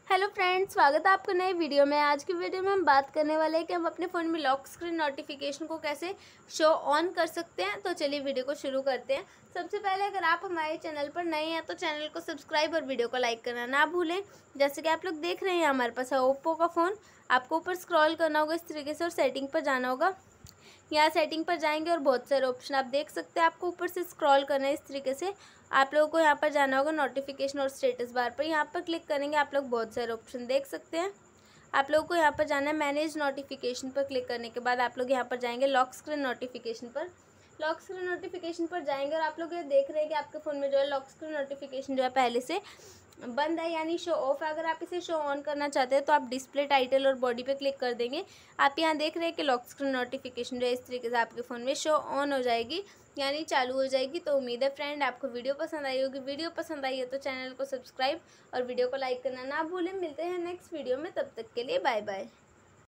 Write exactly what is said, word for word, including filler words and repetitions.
Hello friends, स्वागत है आपका नए वीडियो में। आज की वीडियो में हम बात करने वाले हैं कि हम अपने फ़ोन में लॉक स्क्रीन नोटिफिकेशन को कैसे शो ऑन कर सकते हैं। तो चलिए वीडियो को शुरू करते हैं। सबसे पहले अगर आप हमारे चैनल पर नए हैं तो चैनल को सब्सक्राइब और वीडियो को लाइक करना ना भूलें। जैसे कि आप लोग देख रहे हैं हमारे पास है ओप्पो का फ़ोन। आपको ऊपर स्क्रॉल करना होगा इस तरीके से और सेटिंग पर जाना होगा। यहाँ सेटिंग पर जाएंगे और बहुत सारे ऑप्शन आप देख सकते हैं। आपको ऊपर से स्क्रॉल करना है इस तरीके से। आप लोगों को यहाँ पर जाना होगा नोटिफिकेशन और स्टेटस बार पर। यहाँ पर क्लिक करेंगे, आप लोग बहुत सारे ऑप्शन देख सकते हैं। आप लोगों को यहाँ पर जाना है मैनेज नोटिफिकेशन पर। क्लिक करने के बाद आप लोग यहाँ पर जाएंगे लॉक स्क्रीन नोटिफिकेशन पर। लॉक स्क्रीन नोटिफिकेशन पर जाएंगे और आप लोग ये देख रहे हैं कि आपके फ़ोन में जो है लॉक स्क्रीन नोटिफिकेशन जो है पहले से बंद है, यानी शो ऑफ है। अगर आप इसे शो ऑन करना चाहते हैं तो आप डिस्प्ले, टाइटल और बॉडी पे क्लिक कर देंगे। आप यहाँ देख रहे हैं कि लॉक स्क्रीन नोटिफिकेशन जो है इस तरीके से आपके फ़ोन में शो ऑन हो जाएगी, यानी चालू हो जाएगी। तो उम्मीद है फ्रेंड आपको वीडियो पसंद आई होगी। वीडियो पसंद आई है तो चैनल को सब्सक्राइब और वीडियो को लाइक करना ना भूलें। मिलते हैं नेक्स्ट वीडियो में, तब तक के लिए बाय बाय।